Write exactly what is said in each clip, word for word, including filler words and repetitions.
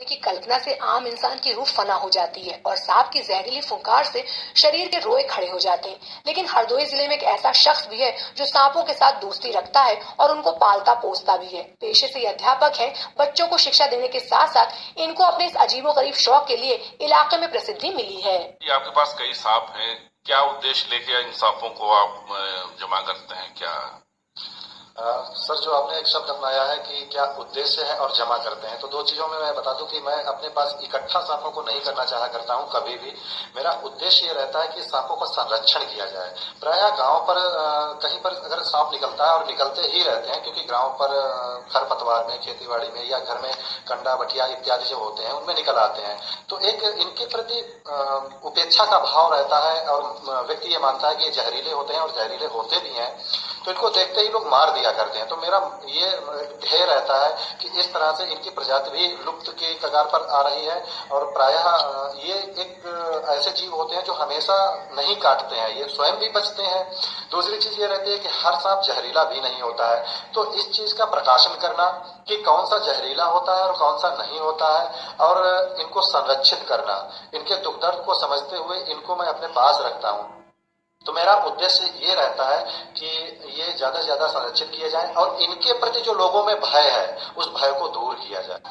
की कल्पना से आम इंसान की रूह फना हो जाती है और सांप की जहरीली फुंकार से शरीर के रोए खड़े हो जाते हैं। लेकिन हरदोई जिले में एक ऐसा शख्स भी है जो सांपों के साथ दोस्ती रखता है और उनको पालता पोसता भी है। पेशे से ये अध्यापक है। बच्चों को शिक्षा देने के साथ साथ इनको अपने इस अजीबोगरीब शौक के लिए इलाके में प्रसिद्धि मिली है। आपके पास कई सांप हैं, क्या उद्देश्य लेके इन सांपों को आप जमा करते हैं? क्या आ, सर, जो आपने एक शब्द अपनाया है कि क्या उद्देश्य है और जमा करते हैं, तो दो चीजों में मैं बता दूं कि मैं अपने पास इकट्ठा सांपों को नहीं करना चाहा करता हूं कभी भी। मेरा उद्देश्य ये रहता है कि सांपों का संरक्षण किया जाए। प्रायः गांव पर आ, कहीं पर अगर सांप निकलता है और निकलते ही रहते हैं, क्योंकि गांव पर खरपतवार में, खेतीबाड़ी में या घर में कंडा बटिया इत्यादि जो होते हैं उनमें निकल आते हैं, तो एक इनके प्रति उपेक्षा का भाव रहता है और व्यक्ति ये मानता है कि ये जहरीले होते हैं और जहरीले होते भी हैं, तो इनको देखते ही लोग मार दिया करते हैं। तो मेरा ये ध्येय रहता है कि इस तरह से इनकी प्रजाति भी लुप्त की कगार पर आ रही है और प्रायः ये एक ऐसे जीव होते हैं जो हमेशा नहीं काटते हैं, ये स्वयं भी बचते हैं। दूसरी चीज ये रहती है कि हर सांप जहरीला भी नहीं होता है, तो इस चीज का प्रकाशन करना कि कौन सा जहरीला होता है और कौन सा नहीं होता है और इनको संरक्षित करना, इनके दुख दर्द को समझते हुए इनको मैं अपने पास रखता हूँ। तो मेरा उद्देश्य ये रहता है कि ये ज्यादा से ज्यादा संरक्षित किए जाए और इनके प्रति जो लोगों में भय है उस भय को दूर किया जाए।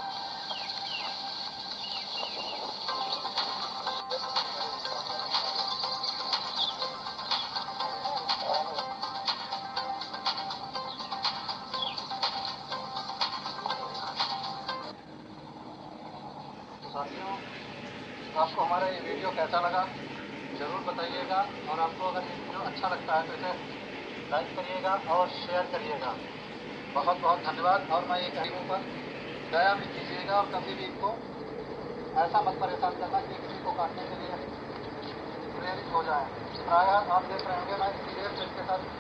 साथियों, आपको हमारा ये वीडियो कैसा लगा जरूर बताइएगा और आपको अगर ये वीडियो अच्छा लगता है तो इसे लाइक करिएगा और शेयर करिएगा। बहुत बहुत धन्यवाद। और मैं ये कहीं पर दया भी कीजिएगा और कभी भी इनको ऐसा मत परेशान करना कि किसी को काटने के लिए प्रेरित हो जाए। प्रायः आप देख रहे होंगे मैं देर से इसके साथ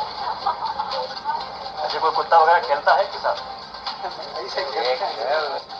कोई कुत्ता वगैरह खेलता है कि साथ ऐसे खेलता है।